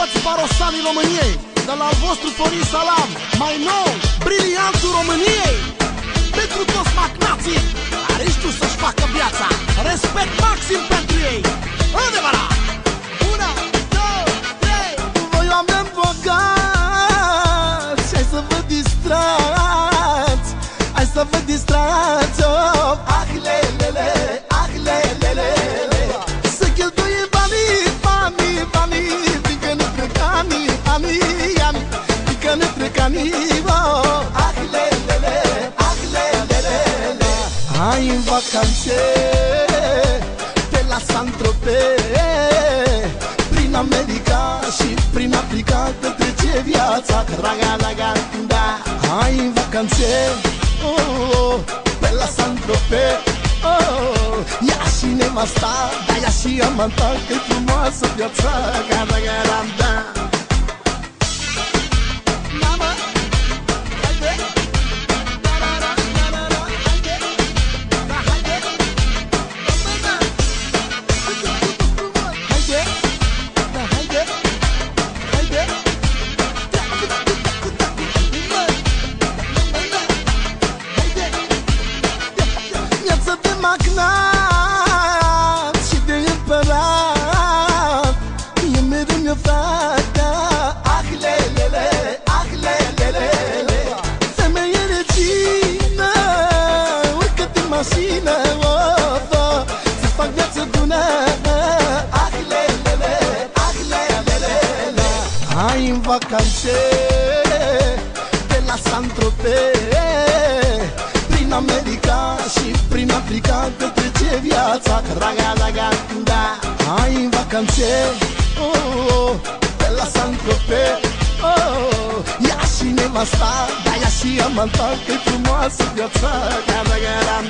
toți barosanii României, de la al vostru Florin Salam, mai nou, briliantul României. Pentru toți magnații care știu să-și facă viața, respect maxim pentru ei. Adevărat! Una, două, trei. Voi oameni bogați, hai să vă distrați, hai să vă distrați, oh. Ah, lelele, ah, lelele, să cheltuie banii, banii, banii, fiindcă ne trec anii, anii, anii, fiindcă ne trec anii, oh. Ah, lelele, ah, lelele, hai în vacanțe pe la Saint-Tropez, prin America și prin Africa, că trece viața, raga, raga, da. Hai în vacanțe, oh, oh, pe la Saint-Tropez, oh, ia și nevasta, da, ia și amanta, că-i frumoasă viața, raga, raga, da. Mamă, haide, da, da, da, da, da, da, haide, da, haide, haide, da, haide, haide, Viață de magnat și de împărat, e mereu mi-o fata, ah, lelele, ah, lelele, femeie regină, urcă-te în mașină, oh, oh, să fac viață bună, ah, lelele, ah, lelele, hai în vacanțe de la Saint-Tropez, prin America și prin Africa, că trece viața, raga, raga, da. Hai în vacanțe, oh, oh, pe la Saint-Tropez, oh, ia și nevasta, da, ia și amanta, că-i frumoasă viața, raga, raga,